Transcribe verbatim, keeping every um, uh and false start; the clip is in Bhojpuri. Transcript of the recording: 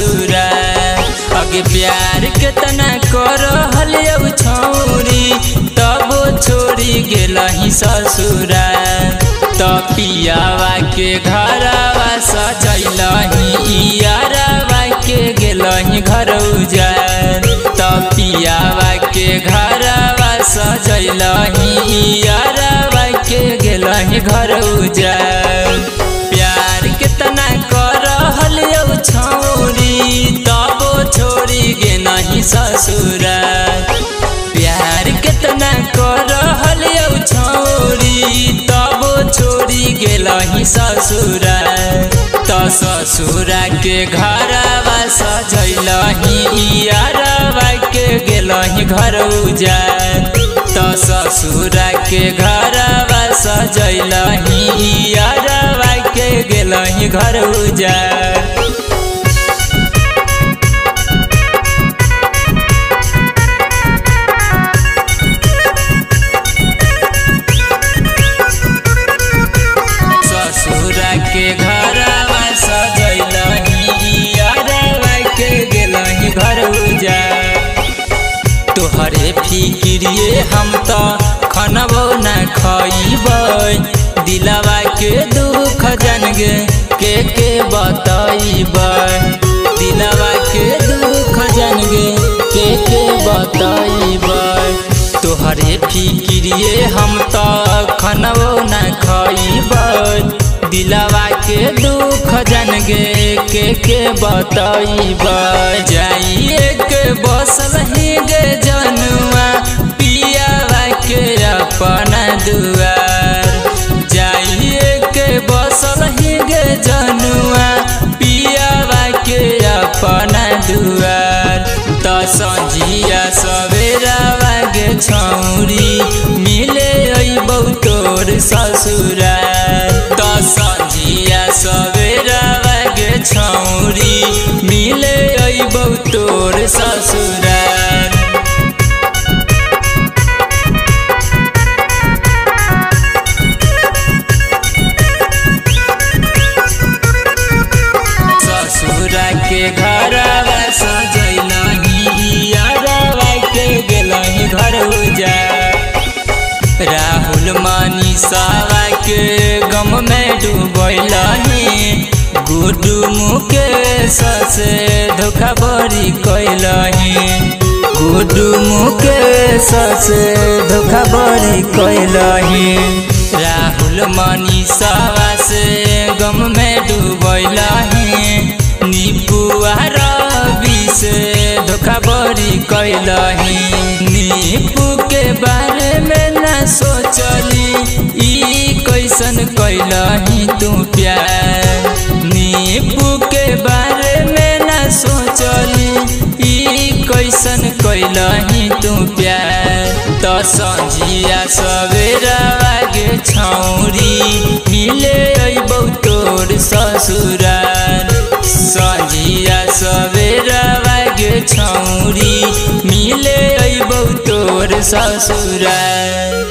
ससुरा अगे प्यार कितना करहल छौरी तबो छोड़ी गेलही ससुरा तो पियावा के घरवा सजैलही यारवा के गेलही घर उजार तो पियावा के घरवा सजैलही यारवा के गेलही घर उजार प्यार कितना करहल छौरी तबो छोड़ी गे नहीं ससुरा प्यार कितना करहल छौरी तबो छोड़ी गेलही ससुरा तो ससुरा के घरवा सजैलही यारवा के गेलही घर उजार तो ससुरा के घरवा सजैलही यारवा के गेलही घर उजार के घरवा सजैलही यारवा के गेलही घर उजार तोहरे फिक्रिए हम तो खनबो न खइबै दिलवा के दुख जानगे के के बतइबै दिलवा के दुख जानगे के के बतइबै तोहरे फिक्रिए हम तो खनबो न खइबै दिलवा के दुख जानगे के के बतइबै जाइए के बसल ही गे जनुआ पियावा के अपना दुआर जाइए के बसल ही गे जनुआ पियावा के अपना दुआर तो संझिया सवेरा गे छौरी मिले अइबौ तोर ससुरा तो संझिया सवेरा गे छौरी मिले अइबौ तोर ससुरा ससुरा के घरवा सजैलही यारवा के गेलही घर उजार राहुल मनीषावा के गम में डूबैलही गुड्डू मुकेश से धोखा बड़ी कैलही गुड्डू मुकेश से धोखा बड़ी कैलही राहुल मनीषावा से गम में डूबैलही नीपुआ रवि से धोखा बड़ी कैलही नीपू के बारे में न सोचली ई कैसन कैलही तू प्यार नीपू के बारे में न सोचली ई कैसन कैलही तू प्यार तो संझिया सवेरा गे छौरी मिले अइबौ तोर ससुरार संझिया सवेरा गे छौरी मिले अइबौ तोर ससुरार।